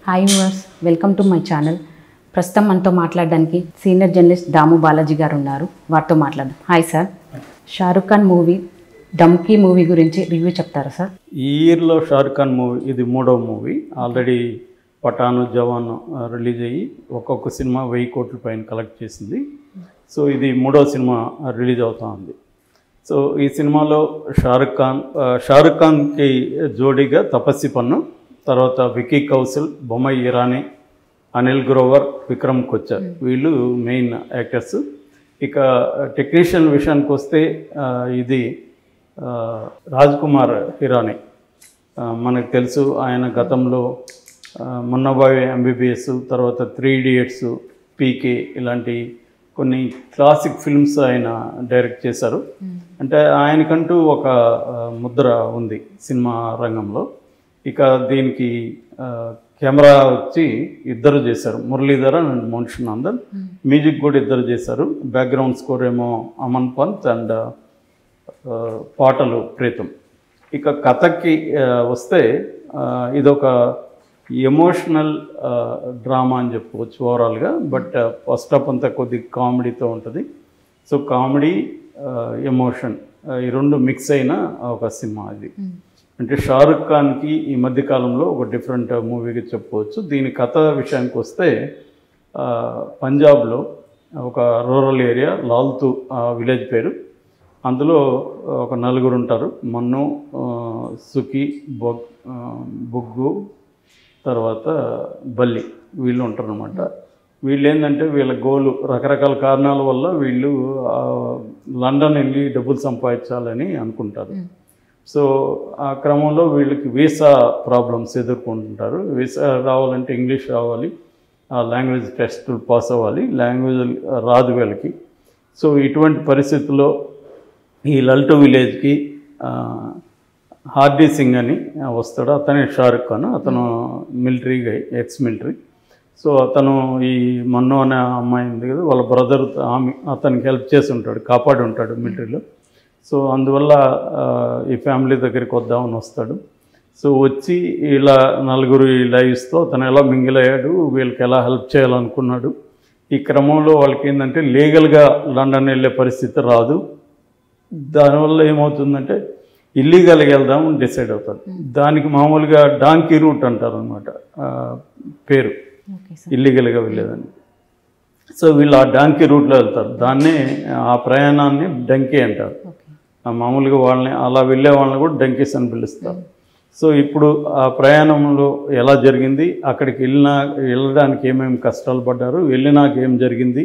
Hi viewers, welcome to my channel. ప్రస్తుతం మనతో మాట్లాడడానికి సీనియర్ జర్నలిస్ట్ దాము బాలాజీ గారు ఉన్నారు. వారితో మాట్లాడదాం. Hi sir. Shah Rukh Khan movie Dunki movie గురించి రివ్యూ చెప్తారా సార్? ఈ ఇయర్లో షారుఖ్ ఖాన్ మూవీ ఇది 3వ movie. Already Pathaan, Jawan release అయ్యి ఒక్కొక్క సినిమా 1000 కోట్ల పైన కలెక్ట్ చేసింది. సో ఇది 3వ సినిమా రిలీజ్ అవుతా ఉంది. సో ఈ సినిమాలో షారుఖ్ ఖాన్కి జోడీగా తపస్సి పన్ను, తర్వాత విక్కీ కౌశల్, బొమ్మాయి ఇరానీ, అనిల్ గ్రోవర్, విక్రమ్ కొచ్చర్ వీళ్ళు మెయిన్ యాక్టర్స్. ఇక టెక్నీషియన్ విషయానికి వస్తే ఇది రాజ్ కుమార్ హిరానీ. మనకు తెలుసు ఆయన గతంలో మున్నాబాయ్ ఎంబీబీఎస్, తర్వాత 3 Idiots, పీకే ఇలాంటి కొన్ని క్లాసిక్ ఫిల్మ్స్ ఆయన డైరెక్ట్ చేశారు. అంటే ఆయనకంటూ ఒక ముద్ర ఉంది సినిమా రంగంలో. ఇక దీనికి కెమెరా వచ్చి ఇద్దరు చేశారు, మురళీధరన్ అండ్ మోనిష్ నందన్. మ్యూజిక్ కూడా ఇద్దరు చేశారు. బ్యాక్గ్రౌండ్ స్కోర్ ఏమో అమన్ పంత్ అండ్ పాటలు ప్రీతం. ఇక కథకి వస్తే ఇదొక ఎమోషనల్ డ్రామా అని చెప్పుకోవచ్చు ఓవరాల్గా. బట్ ఫస్ట్ హాఫ్ అంతా కొద్ది కామెడీతో ఉంటుంది. సో కామెడీ, ఎమోషన్ ఈ రెండు మిక్స్ అయిన ఒక సినిమా ఇది. అంటే షారుఖ్ ఖాన్కి ఈ మధ్యకాలంలో ఒక డిఫరెంట్ మూవీగా చెప్పుకోవచ్చు. దీని కథ విషయానికి వస్తే పంజాబ్లో ఒక రూరల్ ఏరియా లాల్తు విలేజ్ పేరు. అందులో ఒక 4 ఉంటారు. మన్ను, సుఖి, బుగ్గు, తర్వాత బల్లి వీళ్ళు ఉంటారు అనమాట. వీళ్ళు ఏంటంటే వీళ్ళ గోలు రకరకాల కారణాల వల్ల వీళ్ళు లండన్ వెళ్ళి డబ్బులు సంపాదించాలని అనుకుంటారు. సో ఆ క్రమంలో వీళ్ళకి వీసా ప్రాబ్లమ్స్ ఎదుర్కొంటుంటారు. వీసా రావాలంటే ఇంగ్లీష్ రావాలి, ఆ లాంగ్వేజ్ టెస్టులు పాస్ అవ్వాలి, లాంగ్వేజ్ రాదు వీళ్ళకి. సో ఇటువంటి పరిస్థితుల్లో ఈ లల్టు విలేజ్కి హార్డీ సింగ్ అని వస్తాడు. అతనే షారుఖ్ ఖాన్. అతను మిలిటరీగా, ఎక్స్ మిలిటరీ. సో అతను ఈ మన్ను అనే అమ్మాయి ఉంది కదా, వాళ్ళ బ్రదర్ అతనికి హెల్ప్ చేసి ఉంటాడు, కాపాడి ఉంటాడు మిలిటరీలో. సో అందువల్ల ఈ ఫ్యామిలీ దగ్గరికి వద్దామని వస్తాడు. సో వచ్చి ఇలా 4 లైవ్స్తో అతను ఎలా మింగిల్ అయ్యాడు, వీళ్ళకి ఎలా హెల్ప్ చేయాలనుకున్నాడు. ఈ క్రమంలో వాళ్ళకి ఏంటంటే లీగల్గా లండన్ వెళ్ళే పరిస్థితి రాదు. దానివల్ల ఏమవుతుందంటే ఇల్లీగల్గా వెళ్దామని డిసైడ్ అవుతాడు. దానికి మామూలుగా డాంకీ రూట్ అంటారు అనమాట పేరు, ఇల్లీగల్గా వెళ్ళేదాన్ని. సో వీళ్ళు ఆ డాంకీ రూట్లో వెళ్తారు. దాన్నే ఆ ప్రయాణాన్ని డంకీ అంటారు. మామూలుగా వాళ్ళని అలా వెళ్ళే వాళ్ళని కూడా డంకీస్ అని పిలుస్తారు. సో ఇప్పుడు ఆ ప్రయాణంలో ఎలా జరిగింది, అక్కడికి వెళ్ళడానికి ఏమేమి కష్టాలు పడ్డారు, వెళ్ళినాక ఏం జరిగింది,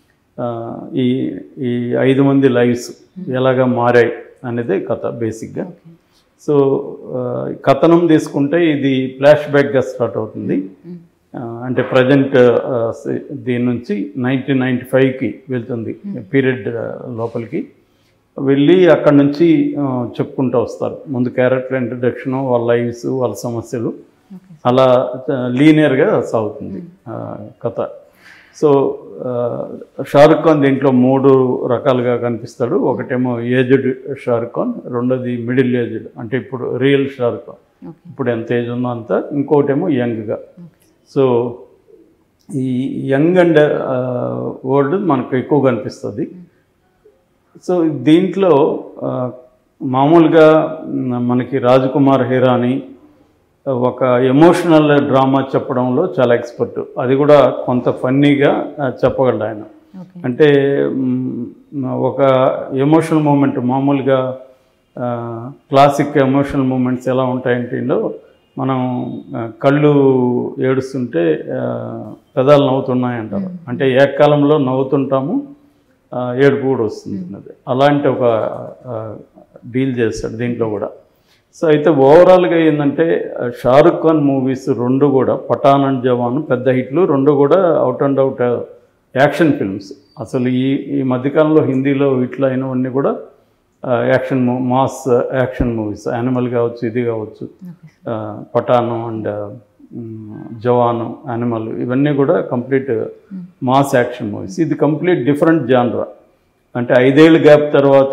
ఈ 5 మంది లైవ్స్ ఎలాగా మారాయి అనేదే కథ బేసిక్గా. సో కథనం తీసుకుంటే ఇది ఫ్లాష్ బ్యాక్గా స్టార్ట్ అవుతుంది. అంటే ప్రజెంట్ దీని నుంచి 1995కి వెళ్తుంది పీరియడ్ లోపలికి వెళ్ళి అక్కడి నుంచి చెప్పుకుంటూ వస్తారు. ముందు క్యారెక్టర్ ఇంట్రడక్షను, వాళ్ళ లైవ్స్, వాళ్ళ సమస్యలు, అలా లీనియర్గా సాగుతుంది కథ. సో షారుఖ్ ఖాన్ దీంట్లో 3 రకాలుగా కనిపిస్తాడు. ఒకటేమో ఏజ్డ్ షారుఖ్ ఖాన్, రెండోది మిడిల్ ఏజ్డ్ అంటే ఇప్పుడు రియల్ షారుఖ్ ఖాన్, ఇప్పుడు ఎంత ఏజ్ ఉందో అంత. ఇంకోటేమో యంగ్గా. సో ఈ యంగ్ అండ్ ఓల్డ్ మనకు ఎక్కువ కనిపిస్తుంది. సో దీంట్లో మామూలుగా మనకి రాజ్ కుమార్ హిరానీ ఒక ఎమోషనల్ డ్రామా చెప్పడంలో చాలా ఎక్స్పర్ట్. అది కూడా కొంత ఫన్నీగా చెప్పగలడు ఆయన. అంటే ఒక ఎమోషనల్ మూమెంట్, మామూలుగా క్లాసిక్ ఎమోషనల్ మూమెంట్స్ ఎలా ఉంటాయంటే ఇందులో మనం కళ్ళు ఏడుస్తుంటే పెదాలు నవ్వుతున్నాయంటారు. అంటే ఏకాలంలో నవ్వుతుంటాము, ఏడుపు కూడా వస్తుంది. అలాంటి ఒక డీల్ చేస్తాడు దీంట్లో కూడా. సో అయితే ఓవరాల్గా ఏంటంటే షారుఖ్ ఖాన్ మూవీస్ 2 కూడా పఠాన్ అండ్ జవాన్ పెద్ద హిట్లు, 2 కూడా out and out action films. అసలు ఈ మధ్యకాలంలో హిందీలో ఇట్లా అయినవన్నీ కూడా action mass action movies. Animal కావచ్చు, ఇది కావచ్చు, పఠాను అండ్ జవాను, యానిమల్, ఇవన్నీ కూడా కంప్లీట్ మాస్ యాక్షన్ మూవీస్. ఇది కంప్లీట్ డిఫరెంట్ జానరా. అంటే 5 ఏళ్ళ గ్యాప్ తర్వాత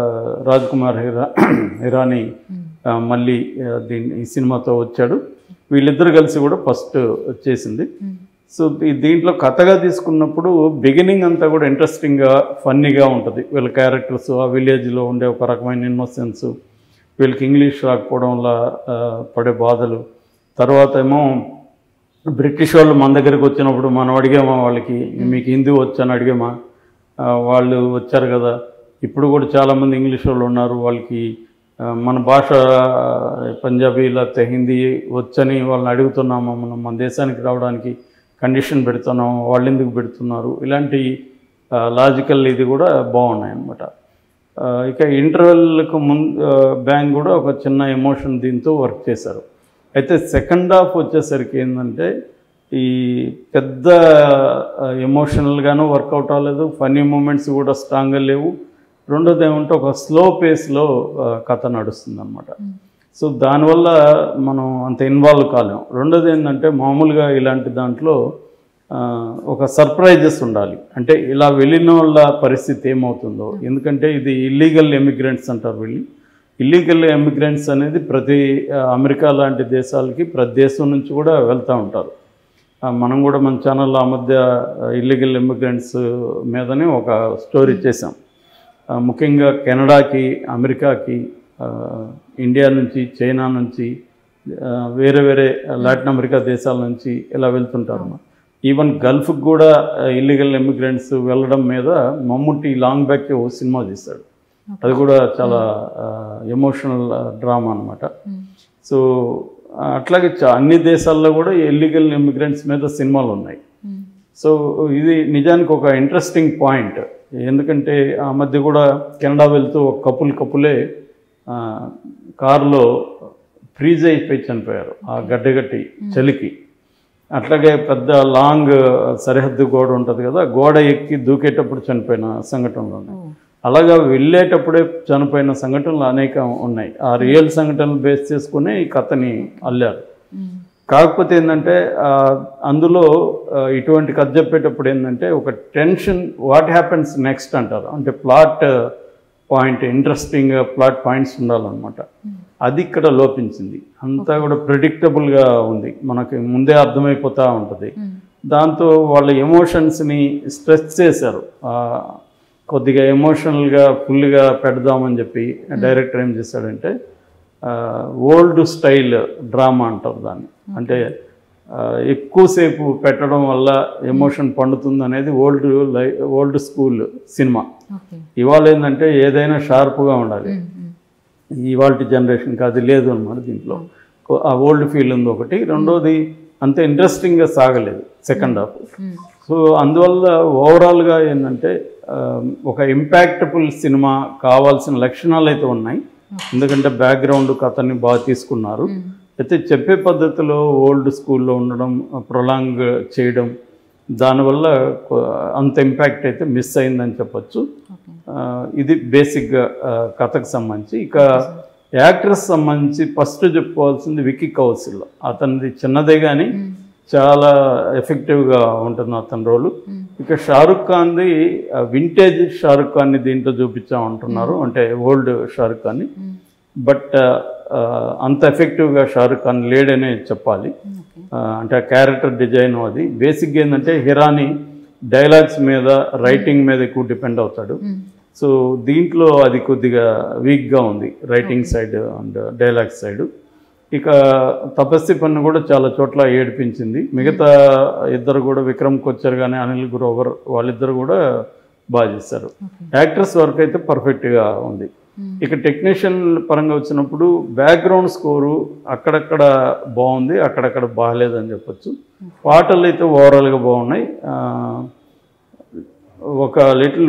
రాజ్ కుమార్ హిరానీ మళ్ళీ ఈ సినిమాతో వచ్చాడు. వీళ్ళిద్దరు కలిసి కూడా ఫస్ట్ చేసింది. సో దీంట్లో కథగా తీసుకున్నప్పుడు బిగినింగ్ అంతా కూడా ఇంట్రెస్టింగ్గా ఫన్నీగా ఉంటుంది. వీళ్ళ క్యారెక్టర్స్, ఆ విలేజ్లో ఉండే ఒక రకమైన ఇన్నోసెన్స్, వీళ్ళకి ఇంగ్లీష్ రాకపోవడం వల్ల పడే బాధలు, తర్వాత ఏమో బ్రిటిష్ వాళ్ళు మన దగ్గరికి వచ్చినప్పుడు మనం అడిగామా వాళ్ళకి, మీకు హిందీ వచ్చని అడిగామా, వాళ్ళు వచ్చారు కదా, ఇప్పుడు కూడా చాలామంది ఇంగ్లీష్ వాళ్ళు ఉన్నారు, వాళ్ళకి మన భాష పంజాబీ లేకపోతే హిందీ వచ్చని వాళ్ళని అడుగుతున్నామా, మనం మన దేశానికి రావడానికి కండిషన్ పెడుతున్నాము, వాళ్ళు ఎందుకు పెడుతున్నారు, ఇలాంటి లాజికల్ ఇది కూడా బాగున్నాయి అన్నమాట. ఇక ఇంటర్వెల్కు ముందు బ్యాంక్ కూడా ఒక చిన్న ఎమోషన్ దీంతో వర్క్ చేశారు. అయితే సెకండ్ హాఫ్ వచ్చేసరికి ఏంటంటే ఈ పెద్ద ఎమోషనల్గానూ వర్కౌట్ అవ్వలేదు, ఫన్నీ మూమెంట్స్ కూడా స్ట్రాంగ్గా లేవు. రెండోది ఏమంటే ఒక స్లో పేస్లో కథ నడుస్తుంది అన్నమాట. సో దానివల్ల మనం అంత ఇన్వాల్వ్ కాలేము. రెండోది ఏంటంటే మామూలుగా ఇలాంటి దాంట్లో ఒక సర్ప్రైజెస్ ఉండాలి. అంటే ఇలా వెళ్ళిన వాళ్ళ పరిస్థితి ఏమవుతుందో, ఎందుకంటే ఇది ఇల్లీగల్ ఎమిగ్రెంట్స్ అంటారు వీళ్ళు. ఇల్లీగల్ ఎమిగ్రెంట్స్ అనేది ప్రతి అమెరికా లాంటి దేశాలకి ప్రతి దేశం నుంచి కూడా వెళ్తూ ఉంటారు. మనం కూడా మన ఛానల్లో ఆ మధ్య ఇల్లీగల్ ఎమిగ్రెంట్స్ మీదనే ఒక స్టోరీ చేసాం. ముఖ్యంగా కెనడాకి, అమెరికాకి, ఇండియా నుంచి, చైనా నుంచి, వేరే వేరే లాటిన్ అమెరికా దేశాల నుంచి ఇలా వెళ్తుంటారు. ఈవెన్ గల్ఫ్కి కూడా ఇల్లీగల్ ఎమిగ్రెంట్స్ వెళ్ళడం మీద మమ్ముట్టి లాంగ్ బ్యాక్ ఓ సినిమా తీశాడు. అది కూడా చాలా ఎమోషనల్ డ్రామా అనమాట. సో అట్లాగే అన్ని దేశాల్లో కూడా ఇల్లీగల్ ఇమిగ్రెంట్స్ మీద సినిమాలు ఉన్నాయి. సో ఇది నిజానికి ఒక ఇంట్రెస్టింగ్ పాయింట్. ఎందుకంటే ఆ మధ్య కూడా కెనడా వెళ్తూ ఒక కపులే కారులో ఫ్రీజ్ అయిపోయి చనిపోయారు ఆ గడ్డగట్టి చలికి. అట్లాగే పెద్ద లాంగ్ సరిహద్దు గోడ ఉంటుంది కదా, గోడ ఎక్కి దూకేటప్పుడు చనిపోయిన సంఘటనలు ఉన్నాయి. అలాగా వెళ్ళేటప్పుడే చనిపోయిన సంఘటనలు అనేక ఉన్నాయి. ఆ రియల్ సంఘటనలు బేస్ చేసుకుని ఈ కథని అల్లారు. కాకపోతే ఏంటంటే అందులో ఇటువంటి కథ చెప్పేటప్పుడు ఏంటంటే ఒక టెన్షన్, వాట్ హ్యాపెన్స్ నెక్స్ట్ అంటారు. అంటే plot point, interesting plot points ఉండాలన్నమాట. అది ఇక్కడ లోపించింది. అంతా కూడా ప్రిడిక్టబుల్గా ఉంది, మనకి ముందే అర్థమైపోతూ ఉంటుంది. దాంతో వాళ్ళ ఎమోషన్స్ని స్ట్రెస్ చేశారు. కొద్దిగా ఎమోషనల్గా ఫుల్గా పెడదామని చెప్పి డైరెక్టర్ ఏం చేశాడంటే ఓల్డ్ స్టైల్ డ్రామా అంటారు దాన్ని. అంటే ఎక్కువసేపు పెట్టడం వల్ల ఎమోషన్ పండుతుంది అనేది ఓల్డ్ స్కూల్ సినిమా. ఇవాళ ఏంటంటే ఏదైనా షార్ప్గా ఉండాలి. ఇవాళ జనరేషన్కి అది లేదు అన్నమాట. దీంట్లో ఆ ఓల్డ్ ఫీల్ ఉంది ఒకటి. రెండోది అంత ఇంట్రెస్టింగ్గా సాగలేదు సెకండ్ హాఫ్. సో అందువల్ల ఓవరాల్గా ఏంటంటే ఒక ఇంపాక్ట్ఫుల్ సినిమా కావాల్సిన లక్షణాలు అయితే ఉన్నాయి. ఎందుకంటే బ్యాక్గ్రౌండ్ కథని బాగా తీసుకున్నారు. అయితే చెప్పే పద్ధతిలో ఓల్డ్ స్కూల్లో ఉండడం, ప్రొలాంగ్ చేయడం, దానివల్ల అంత ఇంపాక్ట్ అయితే మిస్ అయిందని చెప్పచ్చు. ఇది బేసిక్గా కథకు సంబంధించి. ఇక యాక్ట్రెస్ సంబంధించి ఫస్ట్ చెప్పుకోవాల్సింది విక్కీ కౌశల్. అతనిది చిన్నదే కానీ చాలా ఎఫెక్టివ్గా ఉంటుంది అతని రోలు. ఇక షారుఖ్ ఖాన్ది వింటేజ్ షారుఖ్ ఖాన్ని దీంట్లో చూపించామంటున్నారు, అంటే ఓల్డ్ షారుఖ్ ఖాన్ని. బట్ అంత ఎఫెక్టివ్గా షారుఖ్ ఖాన్ లేడనే చెప్పాలి. అంటే ఆ క్యారెక్టర్ డిజైన్ అది బేసిక్గా ఏంటంటే హిరాని డైలాగ్స్ మీద, రైటింగ్ మీద ఎక్కువ డిపెండ్ అవుతాడు. సో దీంట్లో అది కొద్దిగా వీక్గా ఉంది, writing side and dialogue side. ఇక తపస్సి పన్ను కూడా చాలా చోట్ల ఏడిపించింది. మిగతా ఇద్దరు కూడా, విక్రమ్ కొచ్చర్ కానీ అనిల్ గ్రోవర్, వాళ్ళిద్దరు కూడా బాగా చేశారు. యాక్ట్రెస్ వర్క్ అయితే పర్ఫెక్ట్గా ఉంది. ఇక టెక్నీషియన్ పరంగా వచ్చినప్పుడు బ్యాక్గ్రౌండ్ స్కోరు అక్కడక్కడ బాగుంది, అక్కడక్కడ బాగాలేదని చెప్పచ్చు. పాటలు అయితే ఓవరాల్గా బాగున్నాయి. ఒక లిటిల్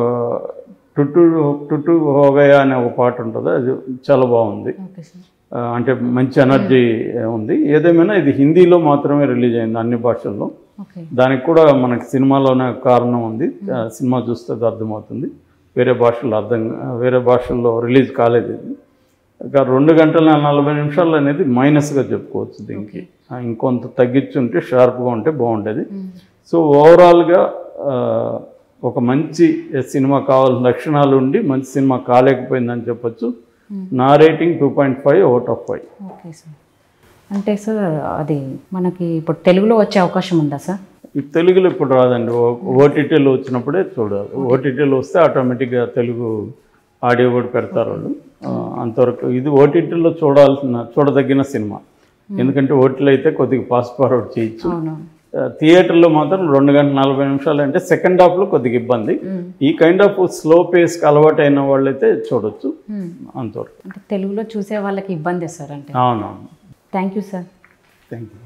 టుట్టు హోగయా అనే ఒక పాట ఉంటుంది, అది చాలా బాగుంది. అంటే మంచి ఎనర్జీ ఉంది. ఏదేమైనా ఇది హిందీలో మాత్రమే రిలీజ్ అయింది, అన్ని భాషల్లో. దానికి కూడా మనకి సినిమాలోనే కారణం ఉంది. సినిమా చూస్తే అర్థమవుతుంది. వేరే భాషల్లో రిలీజ్ కాలేదు ఇది. ఇక 2 గంటల 40 నిమిషాలు అనేది మైనస్గా చెప్పుకోవచ్చు దీనికి. ఇంకొంత తగ్గించుంటే షార్ప్గా ఉంటే బాగుండేది. సో ఓవరాల్గా ఒక మంచి సినిమా కావాల్సిన లక్షణాలు ఉండి మంచి సినిమా కాలేకపోయిందని చెప్పచ్చు. నా rating 2.5 out of 5. Okay sir. అంటే సార్ అది మనకి ఇప్పుడు తెలుగులో వచ్చే అవకాశం ఉందా సార్? ఈ తెలుగులో ఇప్పుడు రాదండి, ఓటీటీలో వచ్చినప్పుడే చూడాలి. ఓటీటీలో వస్తే ఆటోమేటిక్గా తెలుగు ఆడియో కూడా పెడతారు వాళ్ళు. అంతవరకు ఇది ఓటీటీలో చూడదగిన సినిమా. ఎందుకంటే ఓటీటీలో అయితే కొద్దిగా ఫాస్ట్ ఫార్వర్డ్ చేయొచ్చు. థియేటర్లో మాత్రం 2 గంటల 40 నిమిషాలు అంటే సెకండ్ హాఫ్లో కొద్దిగా ఇబ్బంది. ఈ కైండ్ ఆఫ్ స్లో పేస్కి అలవాటు అయిన వాళ్ళైతే చూడొచ్చు అంతవరకు. అంటే తెలుగులో చూసే వాళ్ళకి ఇబ్బంది సార్ అంటే. అవునవును. Thank you sir. Thank you.